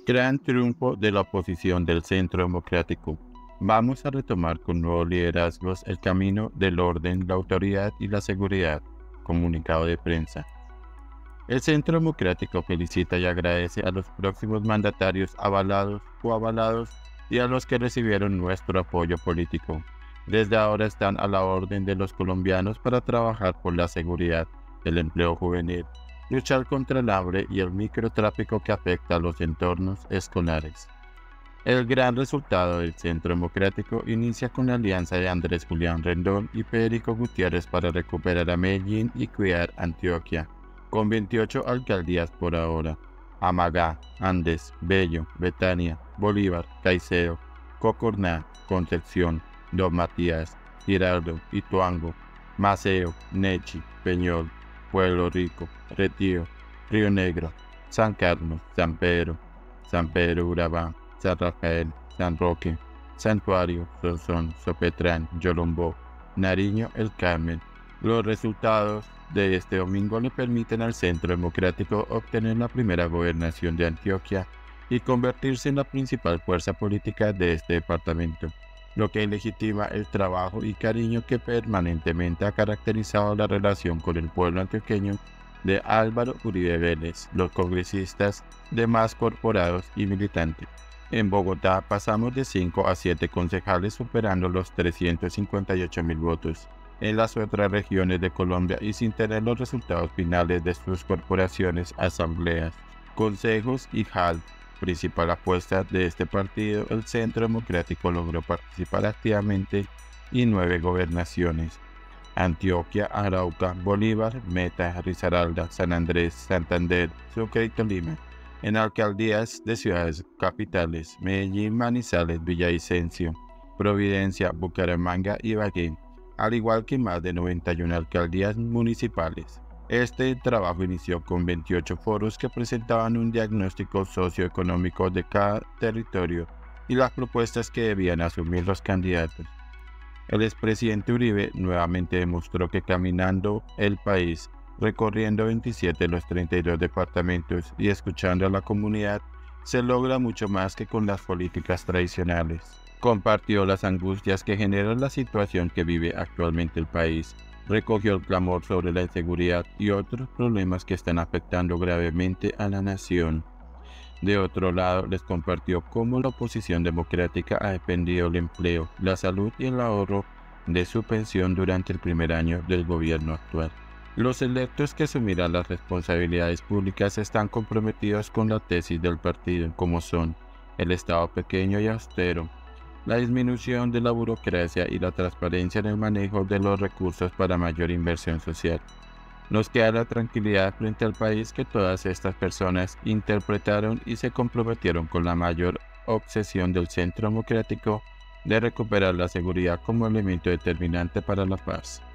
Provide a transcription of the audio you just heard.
Gran triunfo de la oposición del Centro Democrático. Vamos a retomar con nuevos liderazgos el camino del orden, la autoridad y la seguridad. Comunicado de prensa. El Centro Democrático felicita y agradece a los próximos mandatarios avalados o avalados y a los que recibieron nuestro apoyo político. Desde ahora están a la orden de los colombianos para trabajar por la seguridad, el empleo juvenil, luchar contra el hambre y el microtráfico que afecta a los entornos escolares. El gran resultado del Centro Democrático inicia con la alianza de Andrés Julián Rendón y Federico Gutiérrez para recuperar a Medellín y cuidar Antioquia, con 28 alcaldías por ahora: Amagá, Andes, Bello, Betania, Bolívar, Caicedo, Cocorná, Concepción, Don Matías, Girardot, Ituango, Maceo, Nechi, Peñol, Pueblo Rico, Retiro, Río Negro, San Carlos, San Pedro Urabá, San Rafael, San Roque, Santuario, Sonsón, Sopetrán, Yolombó, Nariño, El Carmen. Los resultados de este domingo le permiten al Centro Democrático obtener la primera gobernación de Antioquia y convertirse en la principal fuerza política de este departamento, lo que legitima el trabajo y cariño que permanentemente ha caracterizado la relación con el pueblo antioqueño de Álvaro Uribe Vélez, los congresistas, demás corporados y militantes. En Bogotá pasamos de 5 a 7 concejales superando los 358.000 votos. En las otras regiones de Colombia y sin tener los resultados finales de sus corporaciones, asambleas, consejos y JAL, principal apuesta de este partido, el Centro Democrático logró participar activamente en 9 gobernaciones: Antioquia, Arauca, Bolívar, Meta, Risaralda, San Andrés, Santander, Sucre y Tolima. En alcaldías de ciudades capitales: Medellín, Manizales, Villavicencio, Providencia, Bucaramanga y Ibagué, al igual que más de 91 alcaldías municipales. Este trabajo inició con 28 foros que presentaban un diagnóstico socioeconómico de cada territorio y las propuestas que debían asumir los candidatos. El expresidente Uribe nuevamente demostró que caminando el país, recorriendo 27 de los 32 departamentos y escuchando a la comunidad, se logra mucho más que con las políticas tradicionales. Compartió las angustias que genera la situación que vive actualmente el país. Recogió el clamor sobre la inseguridad y otros problemas que están afectando gravemente a la nación. De otro lado, les compartió cómo la oposición democrática ha defendido el empleo, la salud y el ahorro de su pensión durante el primer año del gobierno actual. Los electos que asumirán las responsabilidades públicas están comprometidos con la tesis del partido, como son el Estado pequeño y austero, la disminución de la burocracia y la transparencia en el manejo de los recursos para mayor inversión social. Nos queda la tranquilidad frente al país que todas estas personas interpretaron y se comprometieron con la mayor obsesión del Centro Democrático de recuperar la seguridad como elemento determinante para la paz.